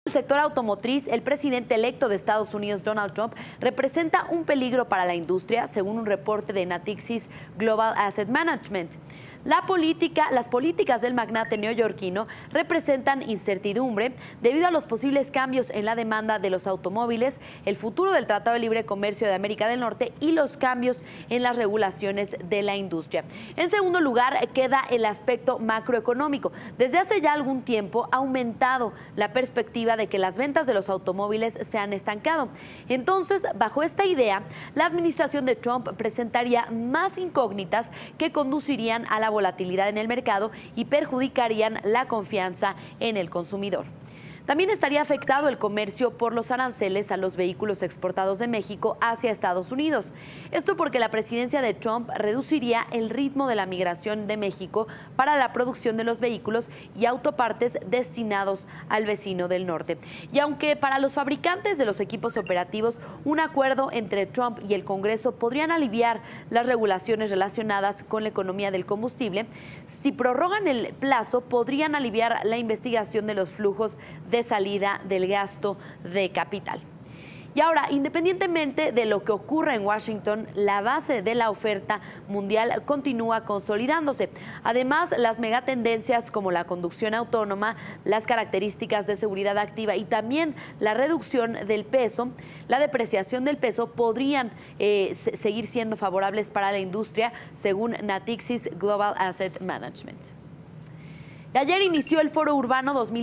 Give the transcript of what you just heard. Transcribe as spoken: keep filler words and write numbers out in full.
El sector automotriz, el presidente electo de Estados Unidos, Donald Trump, representa un peligro para la industria, según un reporte de Natixis Global Asset Management. La política, las políticas del magnate neoyorquino representan incertidumbre debido a los posibles cambios en la demanda de los automóviles, el futuro del Tratado de Libre Comercio de América del Norte y los cambios en las regulaciones de la industria. En segundo lugar, queda el aspecto macroeconómico. Desde hace ya algún tiempo ha aumentado la perspectiva de que las ventas de los automóviles se han estancado. Entonces, bajo esta idea, la administración de Trump presentaría más incógnitas que conducirían a la volatilidad en el mercado y perjudicarían la confianza en el consumidor. También estaría afectado el comercio por los aranceles a los vehículos exportados de México hacia Estados Unidos. Esto porque la presidencia de Trump reduciría el ritmo de la migración de México para la producción de los vehículos y autopartes destinados al vecino del norte. Y aunque para los fabricantes de los equipos operativos un acuerdo entre Trump y el Congreso podrían aliviar las regulaciones relacionadas con la economía del combustible, si prorrogan el plazo podrían aliviar la investigación de los flujos de salida del gasto de capital. Y ahora, independientemente de lo que ocurra en Washington, la base de la oferta mundial continúa consolidándose. Además, las megatendencias como la conducción autónoma, las características de seguridad activa y también la reducción del peso, la depreciación del peso, podrían eh, seguir siendo favorables para la industria, según Natixis Global Asset Management. Ayer inició el Foro Urbano dos mil